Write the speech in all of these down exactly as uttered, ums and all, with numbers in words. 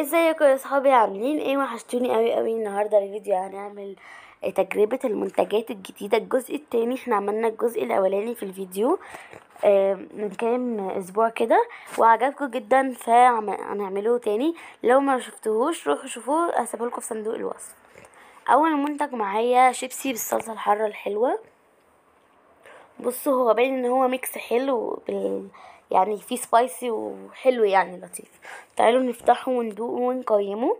ازيكم يا صحابي، عاملين ايه؟ وحشتوني قوي قوي. النهارده الفيديو هنعمل تجربة المنتجات الجديدة، الجزء التاني. احنا عملنا الجزء الاولاني في الفيديو آه، من كام اسبوع كده وعجبكم جدا، فهنعمله تاني. لو ما شفتوهوش روحوا شوفوه، هسيبهولكوا في صندوق الوصف. اول منتج معايا شيبسي بالصلصة الحارة الحلوة. بصوا، هو باين ان هو ميكس حلو بال... يعني فيه سبايسي وحلو، يعني لطيف. تعالوا نفتحه وندوقه ونقيمه.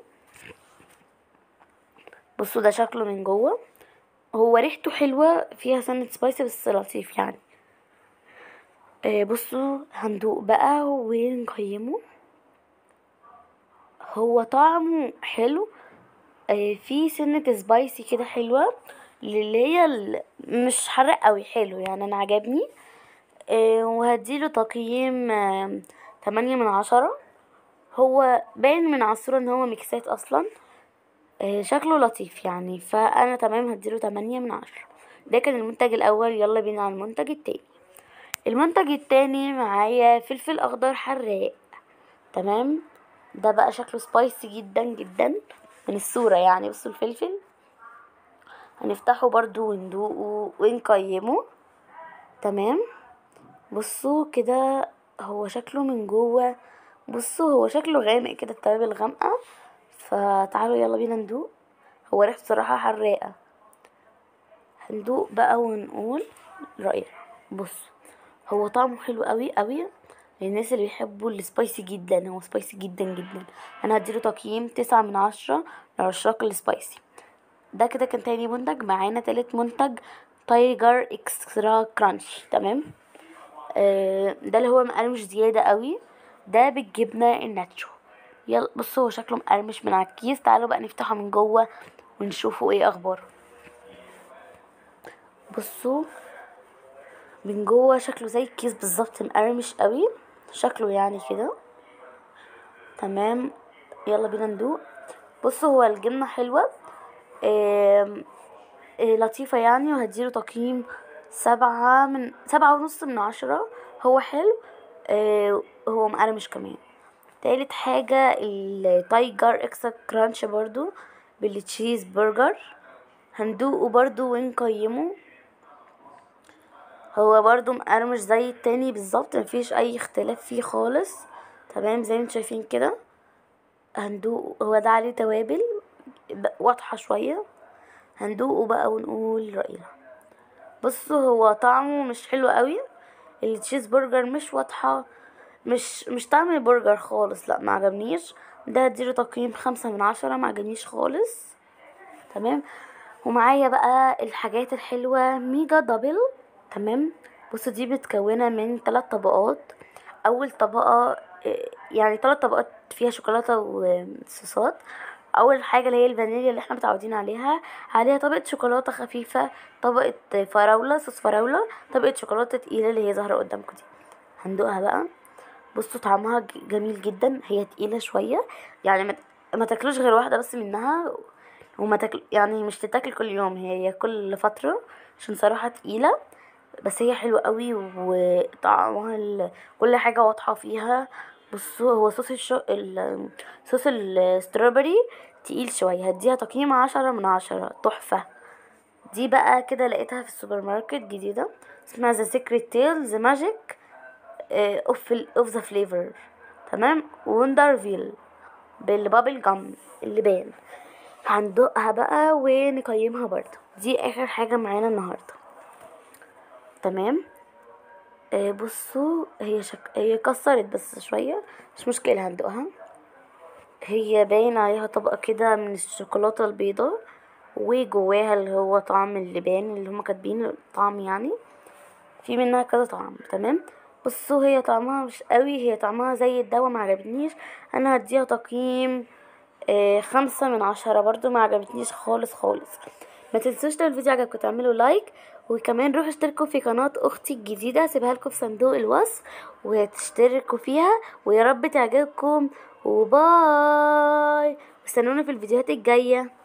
بصوا ده شكله من جوه، هو ريحته حلوة، فيها سنة سبايسي بس لطيف يعني. آه بصوا هندوق بقى ونقيمه. هو طعمه حلو، آه فيه سنة سبايسي كده حلوة، اللي هي ال- مش حرق قوي، حلو يعني، انا عجبني. آه وهديله تقييم آه تمانية من عشرة. هو باين من عالصورة ان هو ميكسات اصلا. آه شكله لطيف يعني، فانا تمام هديله تمانية من عشرة. ده كان المنتج الاول. يلا بينا على المنتج التاني. المنتج التاني معايا فلفل اخضر حراق. تمام، ده بقى شكله سبايسي جدا جدا من الصورة يعني. بصوا الفلفل، هنفتحه برضو وندوقه ونقيمه. تمام، بصوا كده هو شكله من جوه. بصوا هو شكله غامق كده، التوابل غامقة. فتعالوا يلا بينا ندوق. هو ريحته صراحة حراقة. هندوق بقى ونقول رأينا. بص، هو طعمه حلو قوي قوي للناس اللي بيحبوا السبايسي جدا. هو سبايسي جدا جدا. انا هديله تقييم تسعة من عشرة لعشاق السبايسي. ده كده كان تاني منتج. معانا تالت منتج تايجر اكسترا كرانش. تمام، آه ده اللي هو مقرمش زيادة قوي، ده بالجبنة الناتشو. يلا بصوا، هو شكله مقرمش من على الكيس. تعالوا بقى نفتحه من جوه ونشوفوا ايه اخباره. بصوا من جوه شكله زي الكيس بالظبط، مقرمش قوي شكله يعني كده. تمام، يلا بينا ندوق. بصوا هو الجبنة حلوة، آم، آه، لطيفة يعني، وهديله تقييم سبعة من سبعة ونص من عشرة. هو حلو، آه، هو مقرمش كمان. تالت حاجة التايجر اكسترا كرانش برضو بالتشيز برجر. هندوقه برضو ونقيمه. هو برضو مقرمش زي التاني بالظبط، مفيش اي اختلاف فيه خالص. تمام، زي ما انتم شايفين كده. هندوق، هو ده عليه توابل ب- واضحة شوية. هندوقه بقى ونقول رأينا. بصوا هو طعمه مش حلو قوي. التشيز برجر مش واضحة، مش مش طعم البرجر خالص، لا ما عجبنيش. ده هديله تقييم خمسة من عشرة، ما عجبنيش خالص. تمام، ومعايا بقى الحاجات الحلوة ميجا دبل. تمام، بصوا دي متكونة من ثلاث طبقات. اول طبقة آه، يعني ثلاث طبقات فيها شوكولاتة وصوصات. اول حاجة اللي هي الفانيليا اللي احنا متعودين عليها، عليها طبقة شوكولاتة خفيفة، طبقة فراولة، صوص فراولة، طبقة شوكولاتة تقيلة اللي هي ظاهرة قدامكم دي. هندوقها بقى. بصوا طعمها ج- جميل جدا. هي تقيلة شوية يعني، ما ت- ما تاكلوش غير واحدة بس منها، وما تاكل يعني مش تتاكل كل يوم، هي كل فترة، عشان صراحة تقيلة. بس هي حلوة قوي، وطعمها ال... كل حاجة واضحة فيها. بصوا هو صوص الشو... ال... صوص الستروبري تقيل شوية. هديها تقييم عشرة من عشرة، تحفة. دي بقى كده لقيتها في السوبر ماركت جديدة، اسمها ذا سيكريت تيلز ماجيك اوف اوف ذا فليفر. تمام، وندرفيل بالبابل جام اللبان. هندوقها بقى ونقيمها برضه. دي اخر حاجة معانا النهاردة. تمام، آه بصوا هي شك... هي كسرت بس شوية، مش مشكلة هندوقها. هي باين عليها طبقة كده من الشوكولاتة البيضاء، وجواها اللي هو طعم اللبان اللي هما كاتبين الطعم يعني، في منها كذا طعم. تمام، بصوا هي طعمها مش قوي، هي طعمها زي الدواء، ما عجبتنيش. انا هديها تقييم آه خمسة من عشرة برضو، ما عجبتنيش خالص خالص. ما تنسوش لو الفيديو عجبكم تعملوا لايك، وكمان روحوا اشتركوا في قناة اختي الجديدة، سيبها لكم في صندوق الوصف وتشتركوا فيها، ويا رب تعجبكم. وباي، واستنونا في الفيديوهات الجاية.